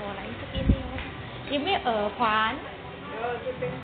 hồi nãy skin đi. Em biết ở khoán